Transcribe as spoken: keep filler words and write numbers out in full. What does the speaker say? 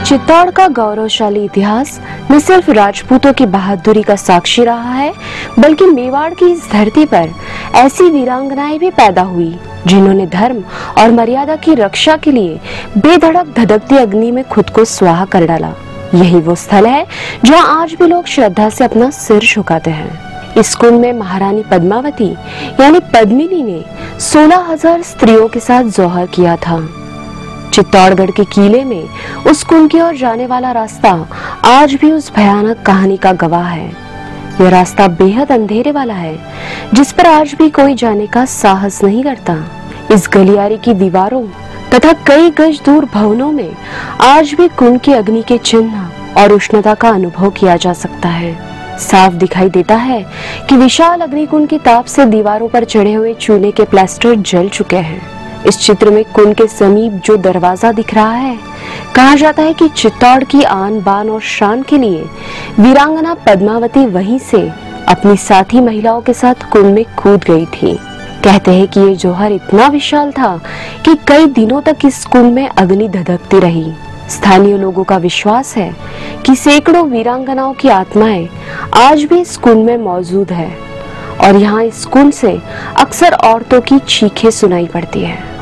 चित्तौड़ का गौरवशाली इतिहास न सिर्फ राजपूतों की बहादुरी का साक्षी रहा है, बल्कि मेवाड़ की इस धरती पर ऐसी वीरांगनाएं भी पैदा हुई जिन्होंने धर्म और मर्यादा की रक्षा के लिए बेधड़क धधकती अग्नि में खुद को स्वाहा कर डाला। यही वो स्थल है जहां आज भी लोग श्रद्धा से अपना सिर झुकाते हैं। इस कुंड में महारानी पद्मावती यानी पद्मिनी ने सोलह हजार स्त्रियों के साथ जौहर किया था। चित्तौड़गढ़ के किले में उस कुंड की ओर जाने वाला रास्ता आज भी उस भयानक कहानी का गवाह है। यह रास्ता बेहद अंधेरे वाला है, जिस पर आज भी कोई जाने का साहस नहीं करता। इस गलियारे की दीवारों तथा कई गज दूर भवनों में आज भी कुंड की अग्नि के चिन्ह और उष्णता का अनुभव किया जा सकता है। साफ दिखाई देता है कि विशाल अग्निकुंड की ताप से दीवारों पर चढ़े हुए चूने के प्लास्टर जल चुके हैं। इस चित्र में कुंड के समीप जो दरवाजा दिख रहा है, कहा जाता है कि चित्तौड़ की आन बान और शान के लिए वीरांगना पद्मावती वहीं से अपनी साथी महिलाओं के साथ कुंड में कूद गई थी। कहते हैं कि ये जौहर इतना विशाल था कि कई दिनों तक इस कुंड में अग्नि धधकती रही। स्थानीय लोगों का विश्वास है कि सैकड़ों वीरांगनाओं की आत्माएं आज भी इस कुंड में मौजूद है और यहाँ इस कुंड से अक्सर औरतों की चीखें सुनाई पड़ती है।